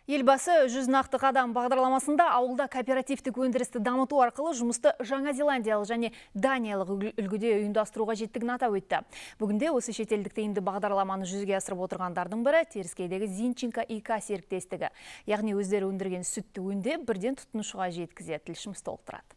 Елбасы 100 нақты қадам бағдарламасында ауылда кооперативтік өндірісті дамыту арқылы жұмысты Жаңа Зеландиялық және Даниялық үлгіде ұйымдастыруға жеттігін атап өтті. Бүгінде осы шетелдік тиімді бағдарламаны жүзеге асырып отырғандардың бірі Теріскейдегі Зинченко ИК серіктестігі. Яғни өздері өндірген сүтті өңдеп бірден тұтынушыға жеткізеді. Тілшіміз толықтырады.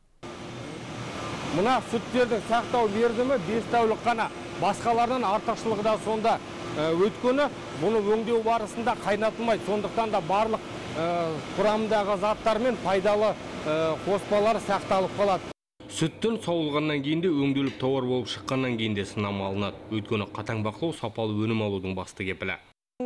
Мына сүттердің сақтау мерзімі 5 тәулік қана. Басқалардан артықшылығы да сонда. Өйткені бұны өңдеу барысында қайнатылмайды. Сондықтан да барлық құрамындағы заттар мен пайдалы қоспалар сақталып қалады. Сүттің сауылғаннан кейін де өңделіп тауар болып шыққаннан кейін де сынама алынады. Өйткені қатаң бақылау сапалы өнім алудың басты кепілі.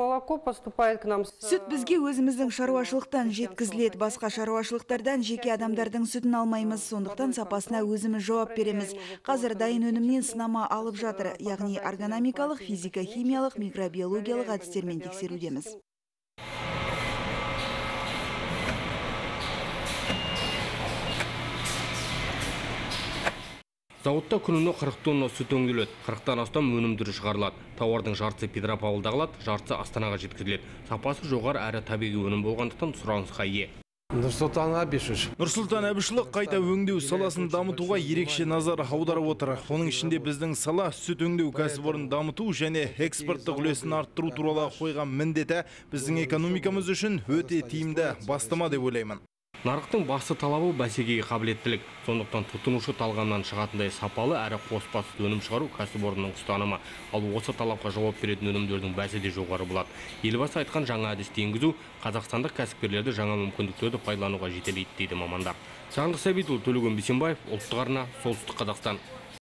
Сүт бізге өзіміздің шаруашылықтан жеткізіледі. Басқа шаруашылықтардан жеке адамдардың сүтін алмаймыз. Сондықтан сапасына өзіміз жауап береміз. Қазір дайын өнімнен сынама алып жатыр. Яғни органикалық, физика-химиялық, микробиологиялық әдістермен тексерудеміз. Зауытта күніне 40 тонна сүт өңделеді. 40-тан астам өнім түрі шығарылады. Тауардың жартысы Петропавлда қалады, жартысы Астанаға жеткізіледі. Сапасы жоғары әрі табиғи өнім болғандықтан сұранысқа ие. Нұрсұлтан Әбішұлы қайта өңдеу саласын дамытуға ерекше назар аударып отыр. Оның ішінде біздің сала сүт өңдеу кәсіпорнын дамыту және экспорттық үлесін арттыру туралы қойған міндеті біздің экономикамыз үшін өте тиімді бастама деп ойлаймын. Нарықтың басты талабы бәсекеге қабілеттілік. Сондықтан тұтынушы талғамнан шығатындай сапалы әрі қоспасыз өнім шығару кәсіпорынның ұстанымы. Ал осы талапқа жауап беретін өнімдердің бәсі де жоғары болады. Елбасы айтқан жаңа әдісті енгізу қазақстандық кәсіпкерлерді жаңа мүмкіндіктерді пайдалануға жетелейді дейді мамандар. Сағындық Сәбитұлы, Төлеген Бейсенбаев, Ұлттық арна, Солтүстік Қазақстан.